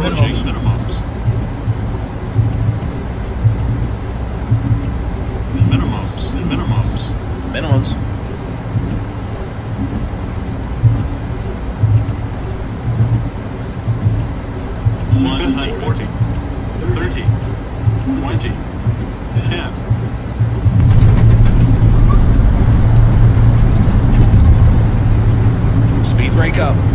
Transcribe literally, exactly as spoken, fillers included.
Approaching minimums. Minimums. Minimums. Minimums. one forty. thirty. twenty. ten. Speed break up.